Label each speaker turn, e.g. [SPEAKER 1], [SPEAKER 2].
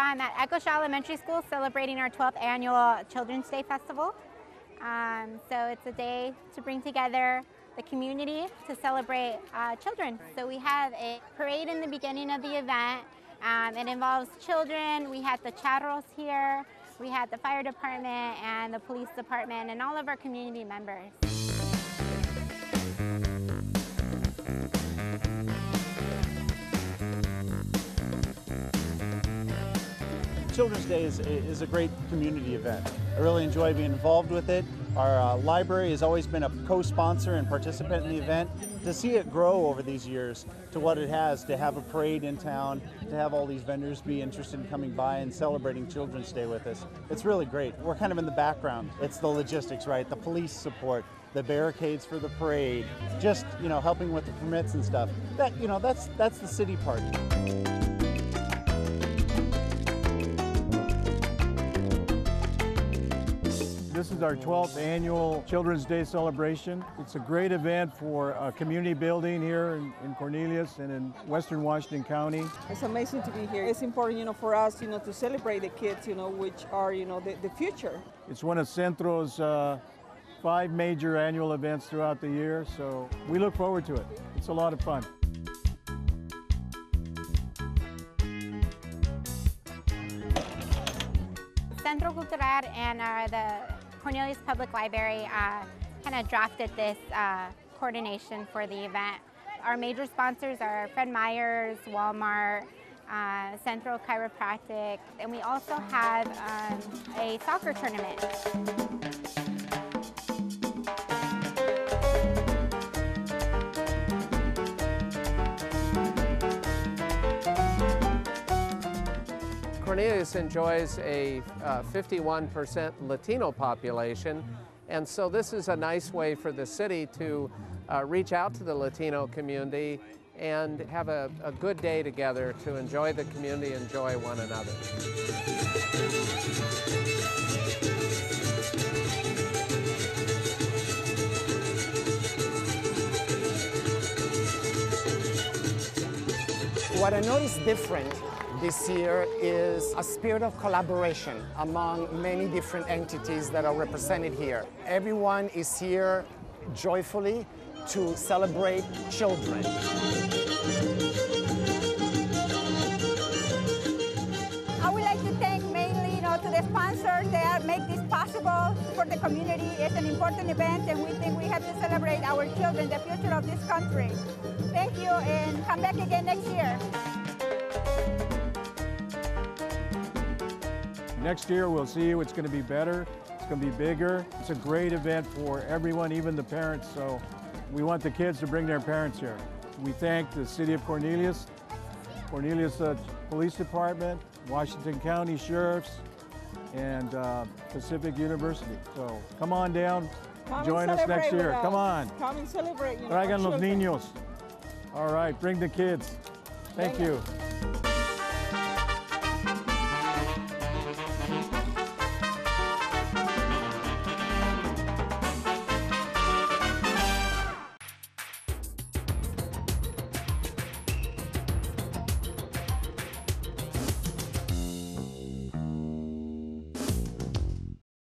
[SPEAKER 1] I'm at Echo Elementary School celebrating our 12th annual Children's Day Festival. So it's a day to bring together the community to celebrate children. So we have a parade in the beginning of the event. It involves children. We had the charros here. We had the fire department and the police department and all of our community members.
[SPEAKER 2] Children's Day is a great community event. I really enjoy being involved with it. Our library has always been a co-sponsor and participant in the event. To see it grow over these years to what it has, to have a parade in town, to have all these vendors be interested in coming by and celebrating Children's Day with us, it's really great. We're kind of in the background. It's the logistics, right? The police support, the barricades for the parade, just, helping with the permits and stuff. That's the city part.
[SPEAKER 3] This is our 12th annual Children's Day celebration. It's a great event for community building here in Cornelius and in Western Washington County.
[SPEAKER 4] It's amazing to be here. It's important, for us, to celebrate the kids, which are, the future.
[SPEAKER 3] It's one of Centro's 5 major annual events throughout the year, so we look forward to it. It's a lot of fun.
[SPEAKER 1] Centro Cultural and the Cornelius Public Library kind of drafted this coordination for the event. Our major sponsors are Fred Meyer's, Walmart, Centro Chiropractic, and we also have a soccer tournament.
[SPEAKER 5] Cornelius enjoys a 51% Latino population, and so this is a nice way for the city to reach out to the Latino community and have a good day together to enjoy the community, enjoy one another.
[SPEAKER 6] What I noticed different this year is a spirit of collaboration among many different entities that are represented here. Everyone is here joyfully to celebrate children.
[SPEAKER 7] I would like to thank mainly to the sponsors that make this possible for the community. It's an important event, and we think we have to celebrate our children, the future of this country. Thank you, and come back again next year.
[SPEAKER 3] Next year, we'll see you. It's going to be better. It's going to be bigger. It's a great event for everyone, even the parents. So we want the kids to bring their parents here. We thank the City of Cornelius Police Department, Washington County Sheriffs, and Pacific University. So come on down. Join us next year. Come on.
[SPEAKER 4] Come and celebrate.
[SPEAKER 3] Traigan los niños. All right, bring the kids. Thank you.